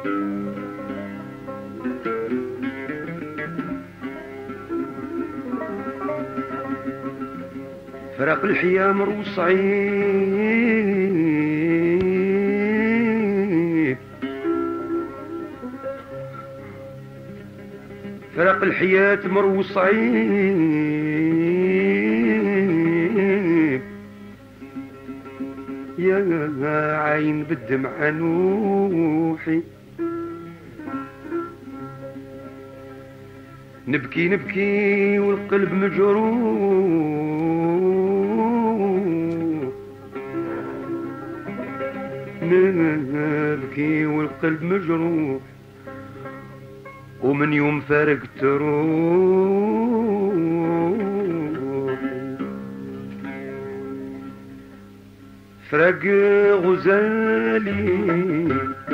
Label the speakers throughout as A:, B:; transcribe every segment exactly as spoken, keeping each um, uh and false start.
A: فرق الحيا مروصعين، فرق الحياة مروصعين، يا عين بالدمع نوحي، نبكي نبكي والقلب مجروح، نبكي والقلب مجروح، ومن يوم فارقت روحي فرق غزالي،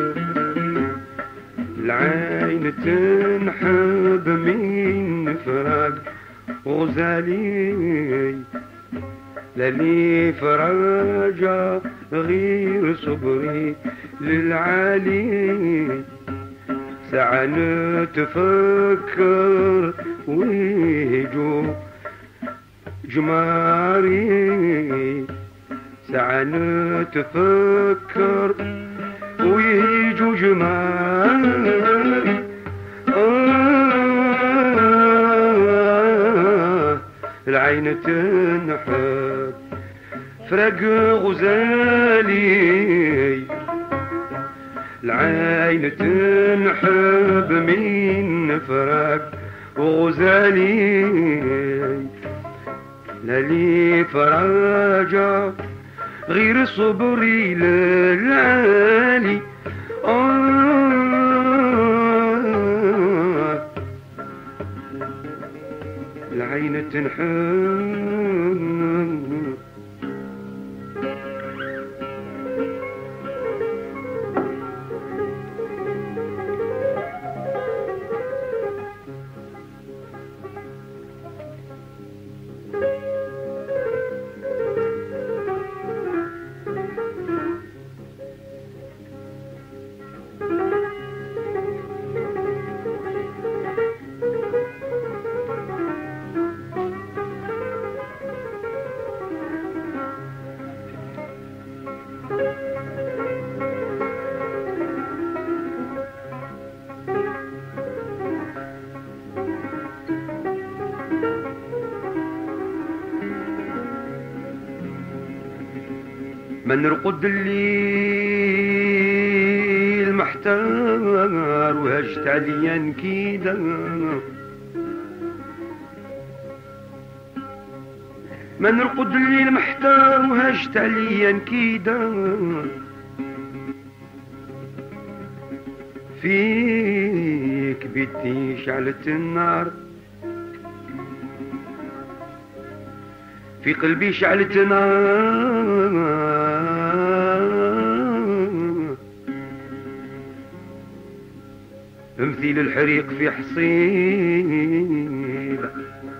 A: العين تنحب من فراق غزالي، للي فرجة غير صبري للعالي، ساعة نتفكر ويجو جماري، ساعة نتفكر ويجو جماري، آه العين تنحب فرق غزالي، العين تنحب من فراق غزالي، للي فراجة غير صبري للعالي، آه العين تنحب. من رقد الليل محتار وهجت عليا كيدا، من رقد الليل محتار وهجت عليا كيدا، فيك بيتي شعلت النار، في قلبي شعلت نار، مثيل الحريق في حصيلة،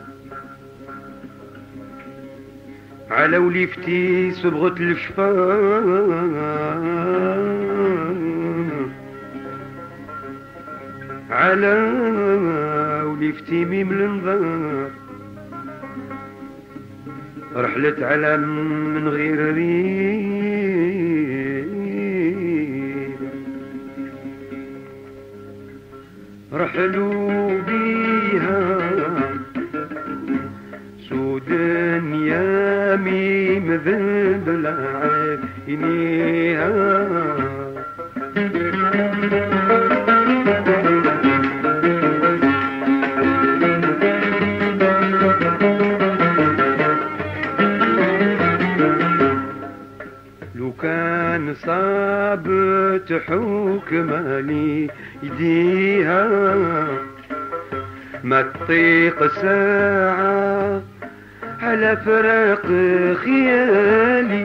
A: على وليفتي صبغة الشفا، على وليفتي ميم الانظار، رحلت على من غير ريح، رحلوا بيها سودان يا ميم ذنب عينيها، لو كان صابت حكماني يديها ما تطيق ساعة على فراق خيالي،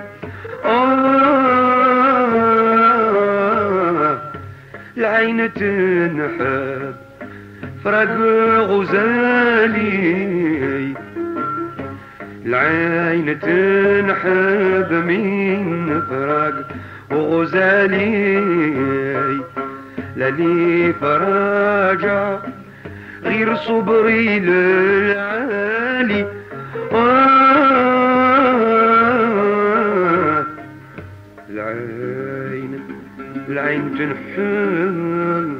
A: آه العين تنحب فراق غزالي، العين تنحب من فراق غزالي، لا لي فرجة غير صبري للعالي. آه العين العين تنحل.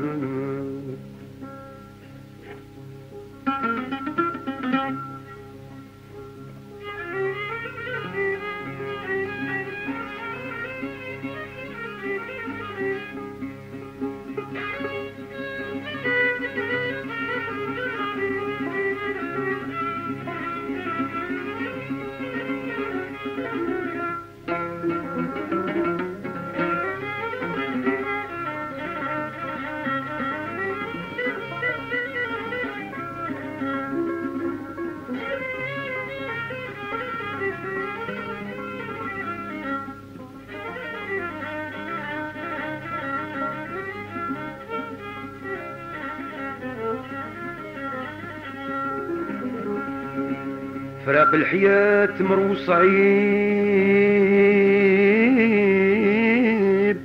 A: فراق الحياة مرو صعيب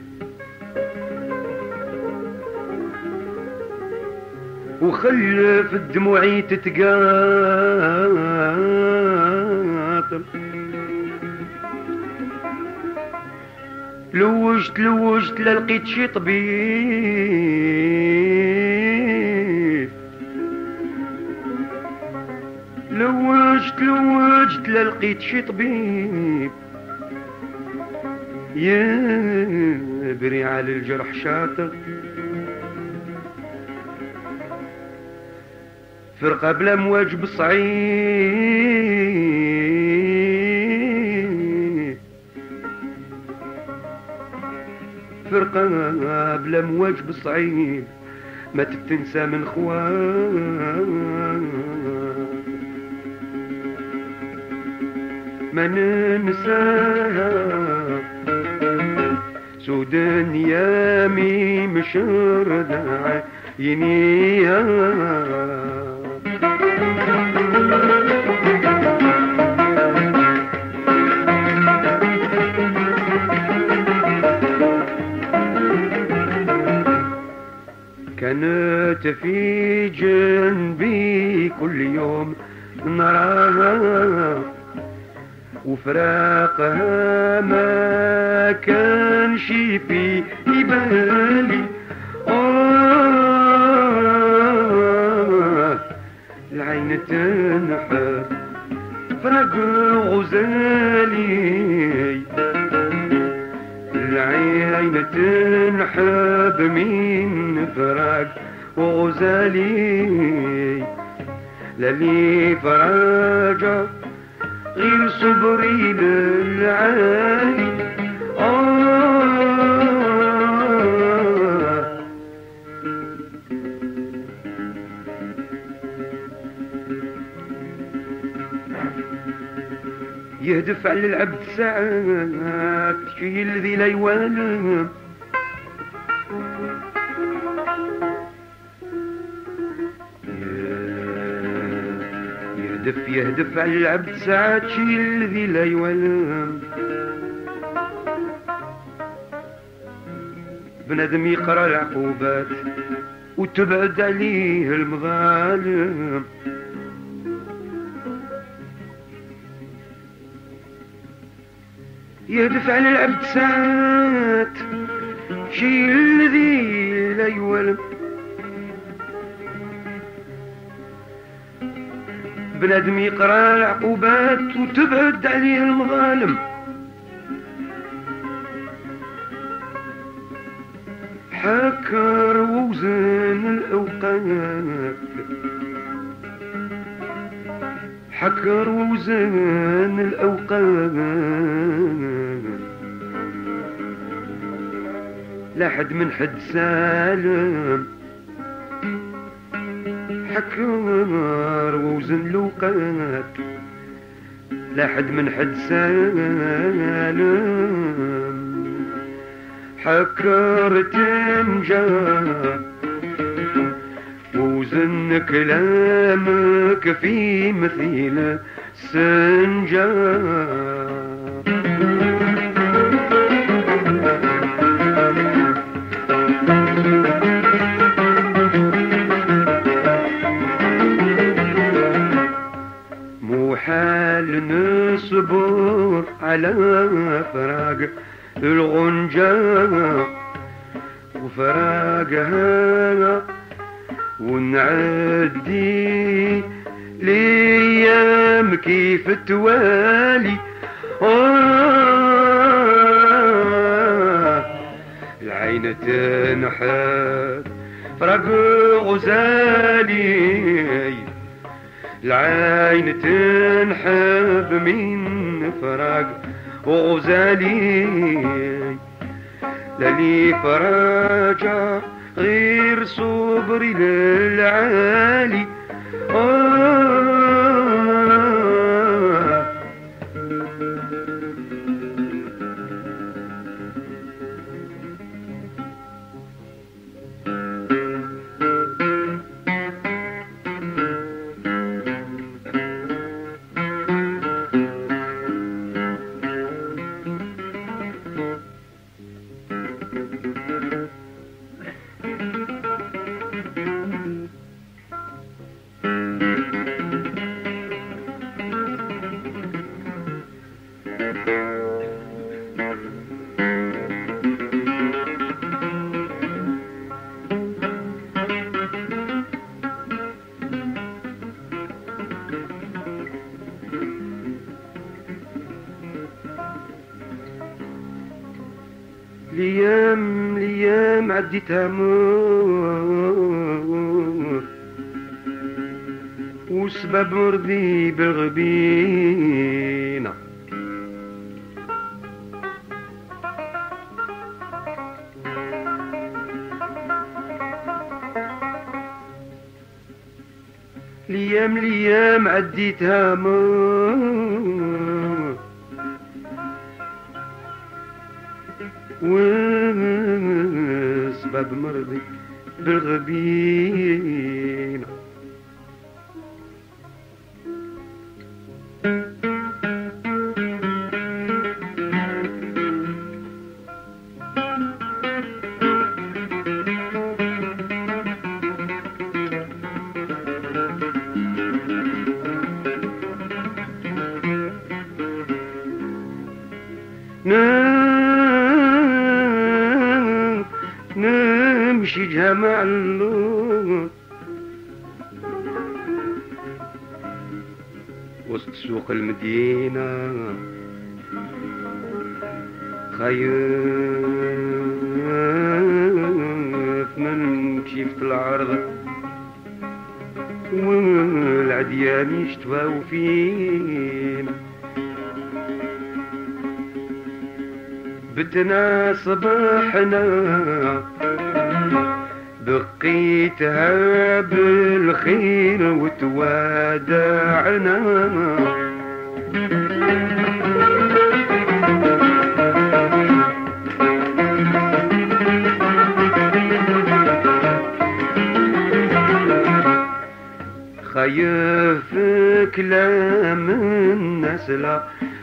A: وخلف الدموعي تتقاطر. لوجت لوجت لا لقيت شي طبيب، لوجت لوجت لا لقيت شي طبيب يبري على الجرح شاطر. فرقة بلا مواجب صعيب، فرقة بلا مواجب صعيب ما تتنسى من خوان. ما ننساها سود ايامي مشردة عينيها. كانت في جنبي كل يوم نراها وفراقها ما كانش في بالي. آه العين تنحب فراق غزالي، العين تنحب من فراق غزالي. لا لي فرجة غير صبري للعالي. آه يهدف على العبد ساعات شي الذي لا يوالم. يهدف يهدف على العبد ساعات شي الذي لا يوالم. بنادم يقرا العقوبات وتبعد عليه المظالم. يهدف على العبد ساعات شي الذي لا يوالم. بنادم يقرا العقوبات وتبعد عليه المظالم. حكر ووزن الأوقات، حكر ووزن الأوقات. لا حد من حد سالم، حكر ووزن الأوقات. لا حد من حد سالم، حكر تنجا ووزن كلامك في مثيل سنجا. شحال نصبر على فراق الغنجة وفراقها ونعدي ليام كيف توالي. آه العين تنحب فراق غزالي، العين تنحب من فراق غزالي. للي فراجع غير صبري للعالي. آه ليام ليام عديتها مور وسبب مرضي بالغبينة. ليام ليام عديتها مور وسبب مرضي بالغبينة. نمشي جمع اللون وسط سوق المدينة، خايف من كشيفة العرض والعديان يشتواو فينا. بتنا صباحنا بقيتها بالخير وتوادعنا. خايف كلام الناس لا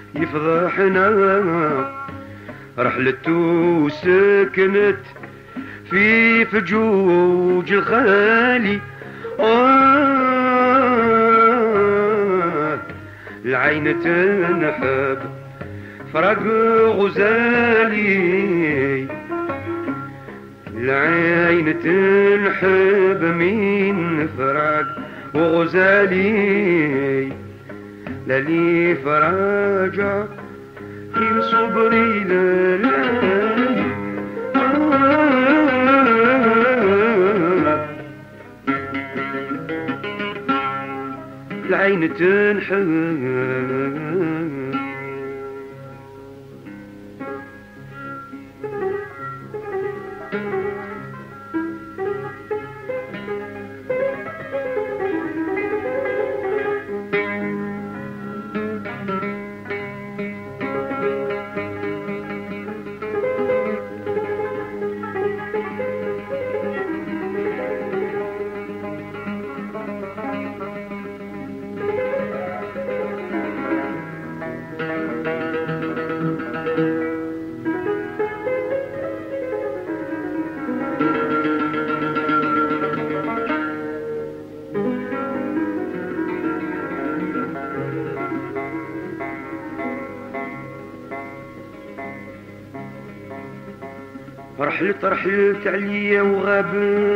A: يفضحنا. رحلته سكنت في فجوج الخالي. آه العين تنحب فراق غزالي، العين تنحب من فراق وغزالي. للي فراجع غير صبري للعالي. العين تنحب رحلت رحلت عليا وغاب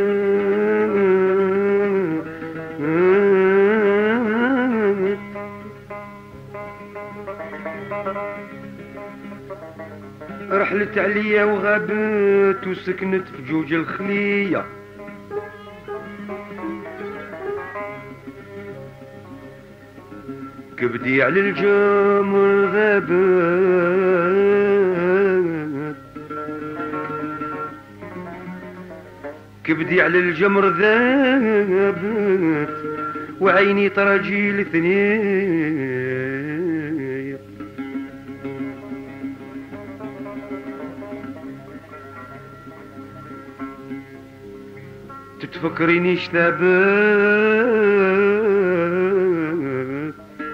A: رحلت عليا وغابت وسكنت في جوج الخلية كبدي على الجمر ذابت كبدي على الجمر ذابت وعيني تراجيل ثنين تتفكريني اشتابت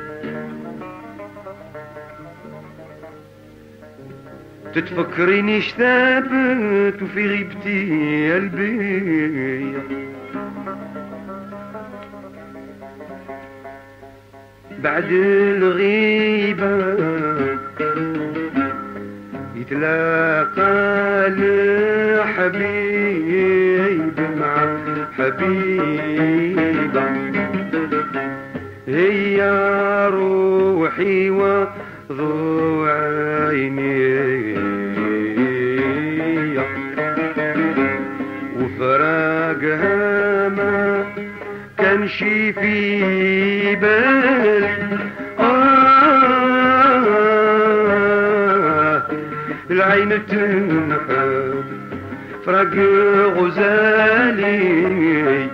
A: تتفكريني اشتابت وفي غيبتي قلبي بعد الغيبة يتلاقى الحبيب مع حبيبة هي روحي وضو عيني وفراقها ما كان شي في بالي آه العين تنحب فراق غزالي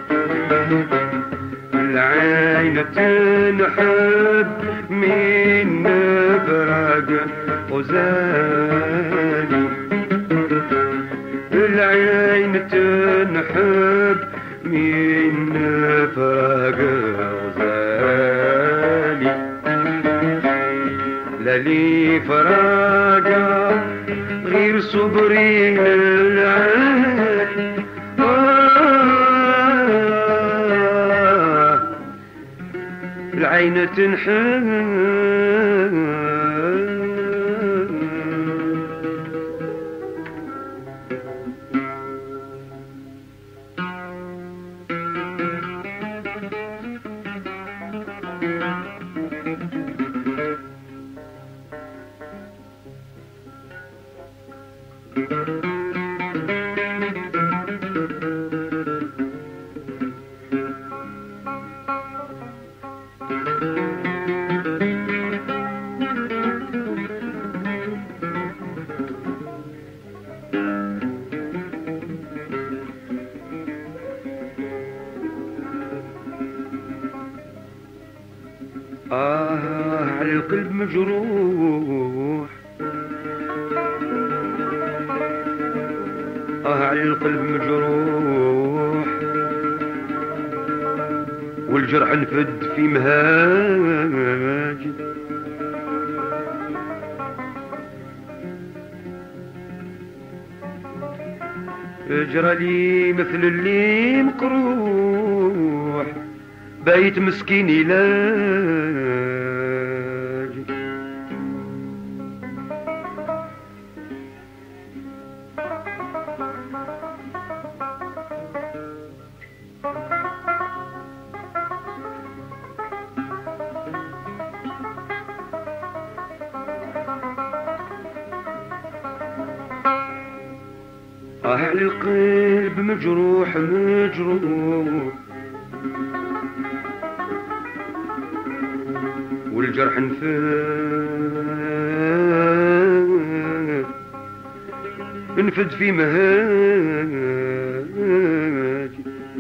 A: العين تنحب من فراق غزالي العين تنحب من فراق غزالي لا لي فراق غير صبري العين آه العين تنحب آه على القلب مجروح آه على القلب مجروح والجرح نفد في مهاج اجرى لي مثل اللي مقروح بايت مسكين علاج آه على القلب مجروح مجروح والجرح نفد نفد في مهاج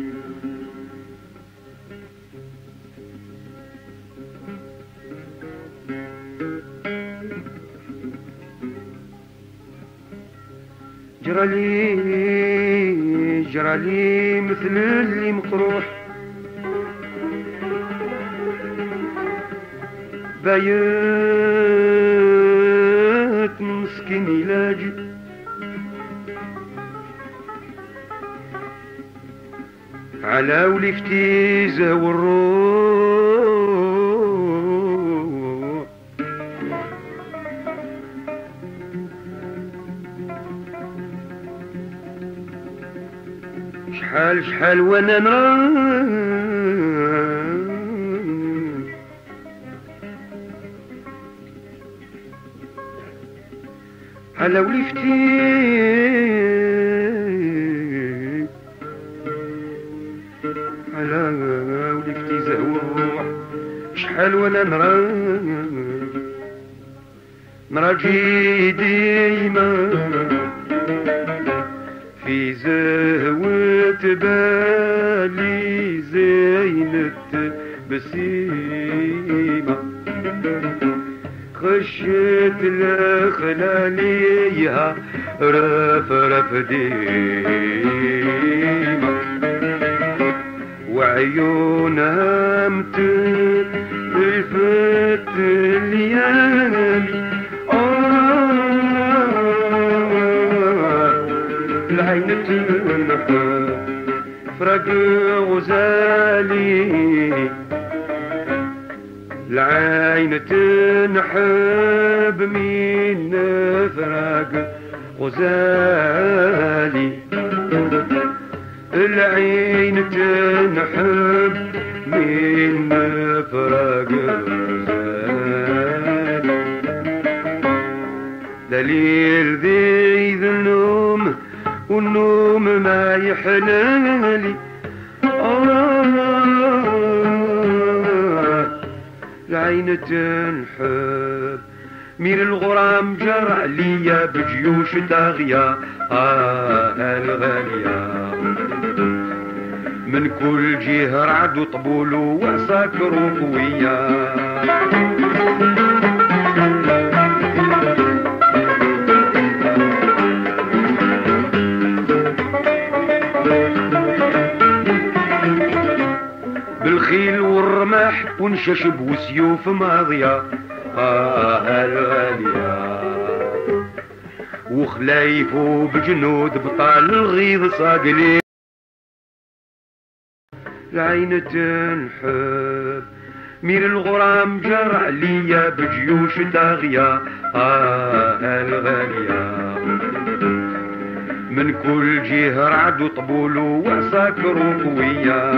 A: جرى لي جرى لي مثل اللي مقروح بايت مسكين علاجي على ولفتيزة والروح شحال شحال وانا نرى على ولفتي على ولفتي زهوح شحال وانا نرى نراجي ديما في زهوة بالي زينة بسيمة خشيت الخلاليها رف رف ديما وعيونها متلفت الليالي العين تنحى فرق غزالي العين تنحب من فراق غزالي العين تنحب من فراق غزالي دليل ذي النوم والنوم ما يحلالي آه العين تنحب مير الغرام جرع ليا بجيوش تاغية آه الغالية من كل جهة رعد وطبول وعساكر وقوية بالخيل والرماح ونششب وسيوف ماضية آه الغالية وخلايف وبجنود بطال الغيظ صاقلي العين تنحب مير الغرام جرع ليا بجيوش تاغية آه الغالية من كل جهة رعد وطبول وعساكر وقوية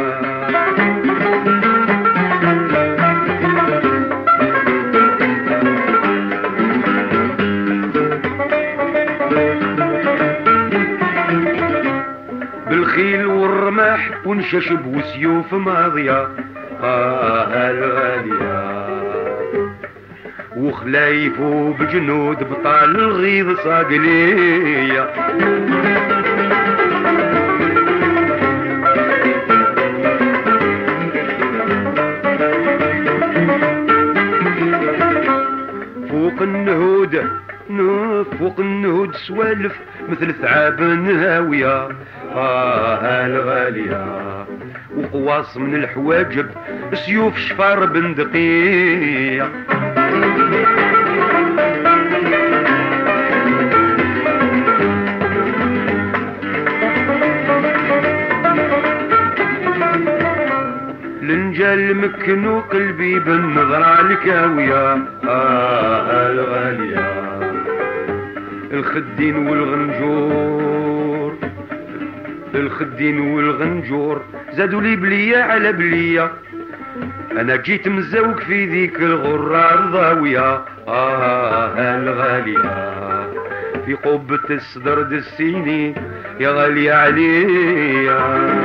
A: بالخيل والرماح ونششب وسيوف ماضية آه الغالية وخلايف وبجنود بطال الغيظ صاقلية فوق النهود فوق النهود سوالف مثل ثعاب هاوية آه الغالية وقواص من الحواجب سيوف شفار بندقية لنجال مكنو قلبي بالنظرة الكاوية آه الغالية الخدين والغنجور الخدين والغنجور زادوا لي بلية على بلية انا جيت مزوق في ذيك الغرة الضاوية آه الغالية في قبة الصدر دسيني يا غالية عليا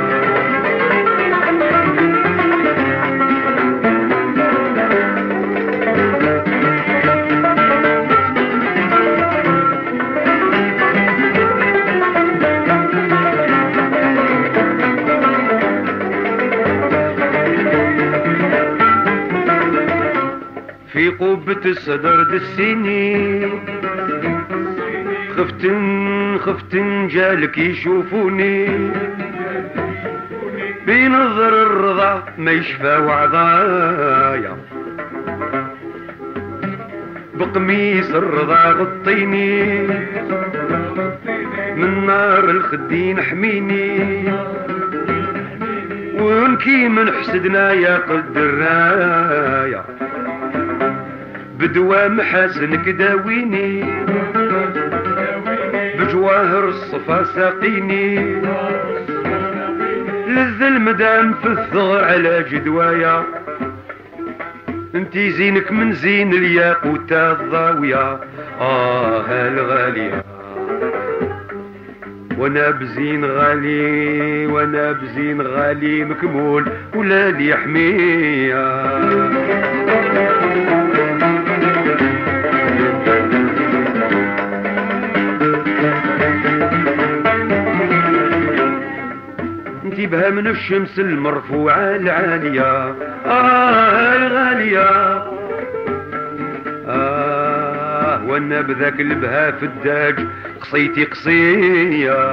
A: في قبة الصدر دسيني خفتن خفتن جالك يشوفوني بنظر الرضا ما يشفى وعضايا بقميص الرضا غطيني من نار الخدين حميني ونكي من حسدنا يا قد الرايا بدوا محاسنك داويني بجواهر الصفا ساقيني للظلم دام في الثغر على جدوايا، انتي زينك من زين الياقوت الضاوية آه الغالية، وانا بزين غالي وانا بزين غالي مكمول ولا لي حمية. انتي بها من الشمس المرفوعة العالية آه الغالية، آه وانا بذاك البها في الداج قصيتي قصية.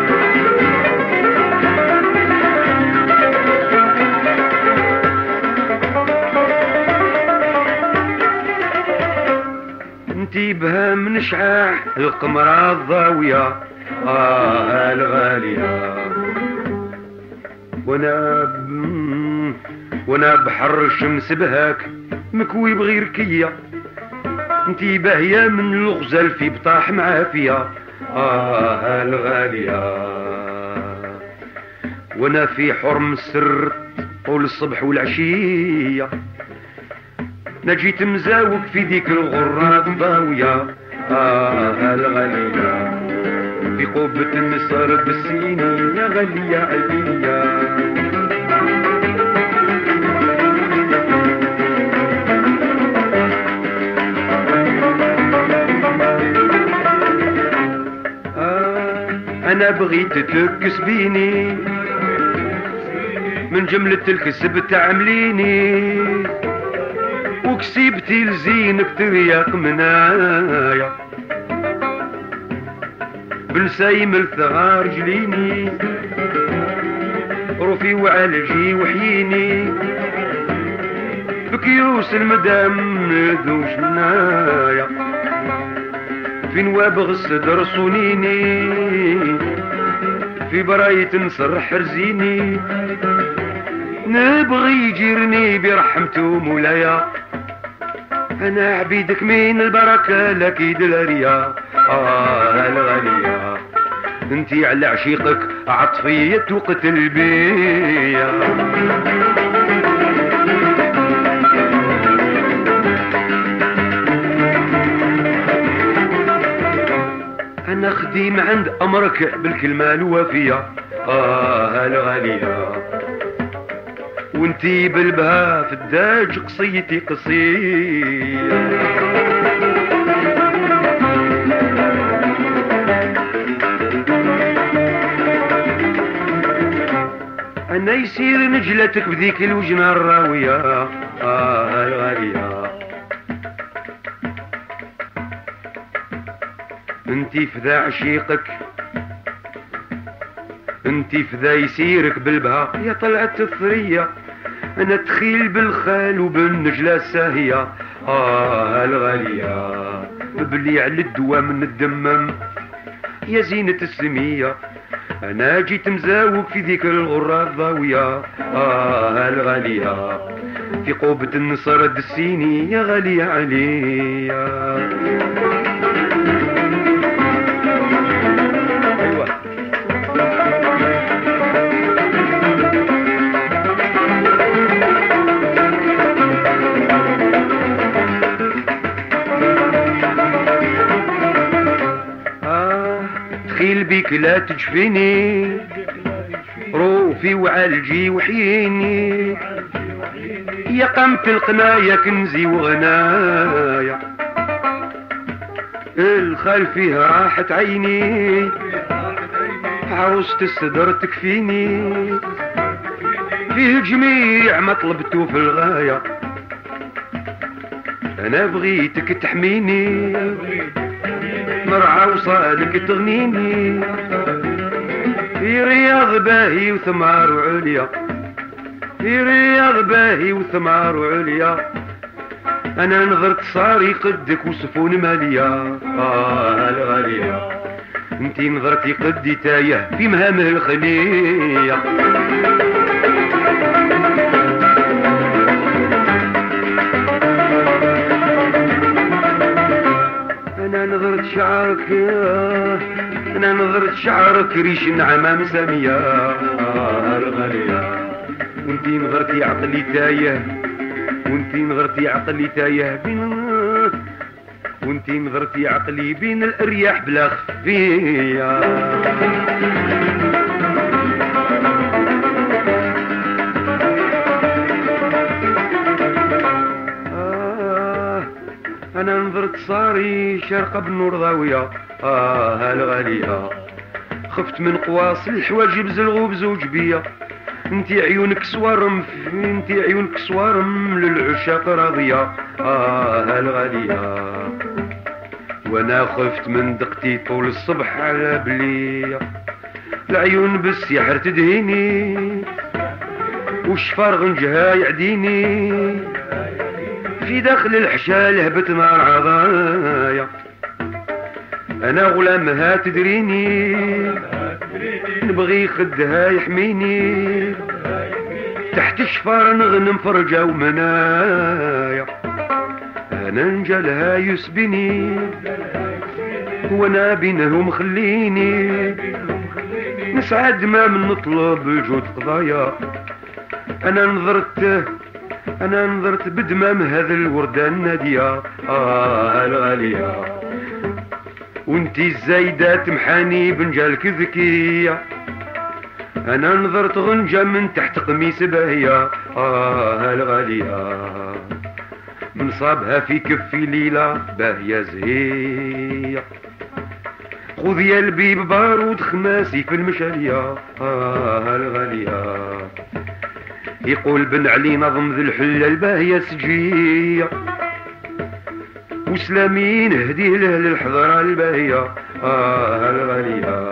A: انتي بها من شعاع القمرة الضاوية آه الغالية، وانا ب... وانا بحر الشمس بهاك مكوي بغير كية. انتي باهية من الغزال في بطاح معافية آه الغالية، وانا في حرم السر طول الصبح والعشية. نجيت مزاوق في ديك الغرة الضاوية آه الغالية، في قبة النصر بالسيني يا غالية عليا. انا بغيت تكس بيني من جملة الكسب تعمليني، وكسبتي لزينك ترياق منايا بنسايم الثغار جليني، روفي وعالجي وحييني بكيوس المدام ندوش نايا، في نوابغ الصدر صونيني في براية نصر حرزيني، نبغي يجيرني برحمته مولايا. انا عبيدك من البركة لكيد الريا آه الغالية، انتي على عشيقك عطفية وقتل بيا. انا خديم عند امرك بالكلمة الوافية آه الغالية، وانتي بالبها في الداج قصيتي قصية. انا يصير نجلتك بذيك الوجنة الراوية آه الغالية، انتي فذا عشيقك انتي فذا يسيرك بالبها يا طلعت الثرية. انا تخيل بالخال وبالنجلة الساهية آه الغالية، بلي على الدوا من الدمم يا زينة السمية. انا جيت مزاوق في ذيك الغرة الضاوية آه الغالية، في قوبة النصر دسيني يا غالية عليا. تخيل بيك لا تجفيني روفي وعالجي وحييني، يا قمت القنايا كنزي وغنايا، الخال فيه راحة عيني، عروسة الصدر تكفيني، فيه جميع ما طلبته في الغاية. انا بغيتك تحميني مرعى وصالك تغنيني، في رياض باهي وثمار وعليا، في رياض باهي وثمار وعليا. انا نظرت صاري قدك وسفون مالية آه الغالية، انتي نظرتي قدي تايه في مهامه الخلية. انا نظرت شعرك انا نظرت شعرك ريش النعمة مسامية آه الغالية. وانتي نظرتي عقلي تايه، وانتي نظرتي عقلي تايه بين، وانتي نظرتي عقلي بين الارياح بلا خفيه. آه انا نظرت صاري شارقه بالنور ضاويه. اه الغاليه خفت من قواص الحواجب زلغو بزوج بيا. انتي عيونك صوارم، انتي عيونك صوارم للعشاق راضيه. اه الغاليه وانا خفت من دقتي طول الصبح على بلية. العيون بالسحر تدهيني والشفار غنجها يعديني، في داخل الحشال هبت نار عضايا. انا غلامها تدريني، نبغي خدها يحميني، تحت الشفار نغنم فرجة ومنايا. انا نجالها يسبني وانا بينهم خليني، نسعد ما من نطلب الجود قضايا. انا نظرت انا نظرت بدمام هذا الوردة النادية. اه الغالية وانتي الزايدة تمحاني بنجالك ذكية. انا نظرت غنجة من تحت قميص باهية. اه الغالية منصابها في كفي ليلة باهية زهية. خذ يا البيب بارود خماسي في المشالية. آه الغالية يقول بن علي نظم ذي الحلة الباهية سجية، وسلامين هديه له للحضرة الباهية. آه الغالية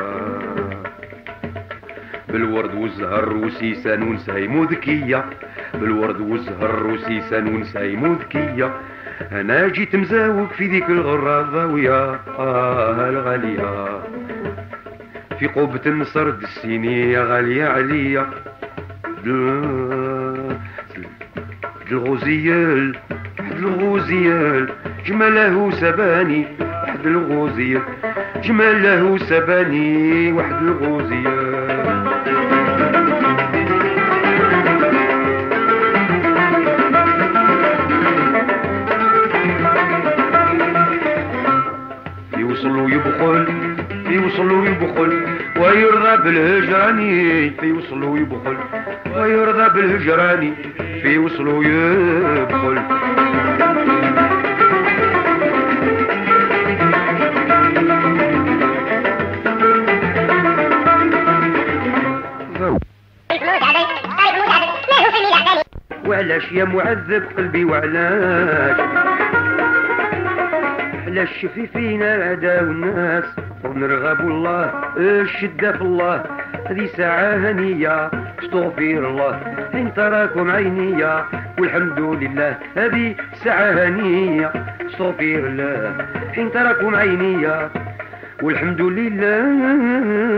A: بالورد والزهر وسيسان ونسايم ذكية، بالورد والزهر وسيسان ونسايم ذكية. انا جيت مزاوق في ذيك الغرة الضاوية. آه الغالية في قبة النصر دسيني غالية عليا. الغوزيال واحد الغوزيال جماله سباني، واحد الغوزيال جماله سباني، واحد الغوزيال. يوصلوا يبخل يوصلوا يبخل ويرضى بالهجراني، في وصلوا يبخل ويرضى بالهجراني، في وصلوا يبخل. وعلاش يا معذب قلبي وعلاش، علاش شفي فينا العدا والناس ونرغب الله الشدة في الله. هذه ساعة هنية استغفر الله حين تراكم عينيا، والحمد لله هذه ساعة هنية استغفر الله حين تراكم عينيا، والحمد لله